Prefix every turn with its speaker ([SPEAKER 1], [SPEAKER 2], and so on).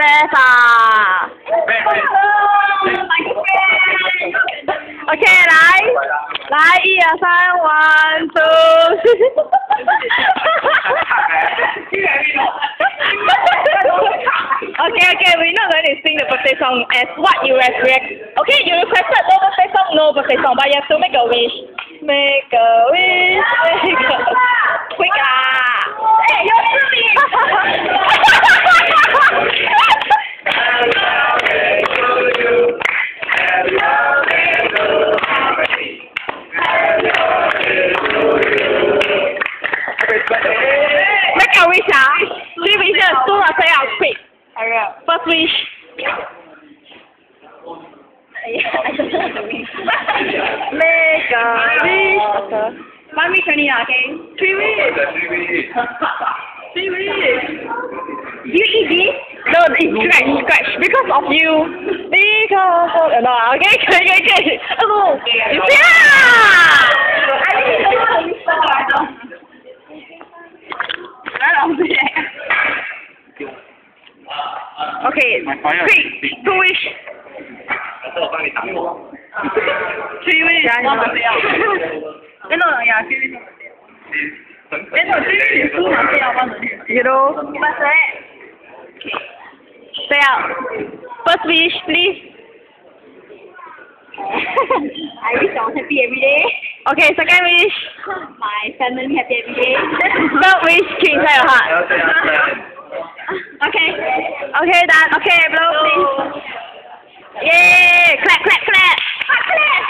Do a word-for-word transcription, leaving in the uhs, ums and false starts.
[SPEAKER 1] press 啊。OK， 来，来，一二三，one two。Okay, okay, we're not going to sing the birthday song as what you request. Okay, you requested no birthday song, no birthday song, but you have to make a wish. Make a wish, make a quick ah! Hey, you're shooting! Make a wish ah! Three wishes, two must say out quick. Hurry up. First wish. Make a wish. One wish only, okay? Three wish. Three wish. Do you eat this? No, it's scratch, scratch. Because of you. Because of... No, okay, okay, okay, okay. Oh, yeah! Okay, quick, two wish. Three wish. One must say out. Eh, no, yeah, three wish. Eh, no, three wish. Two must say out, one must say out. You know? Must say. Say out. First wish, please.
[SPEAKER 2] I wish I was happy every day.
[SPEAKER 1] Okay, second wish.
[SPEAKER 2] My family happy every day.
[SPEAKER 1] Third wish, keep inside your heart.
[SPEAKER 2] Okay.
[SPEAKER 1] Okay, done. Okay, blow, please. Yay! Clap, clap, clap.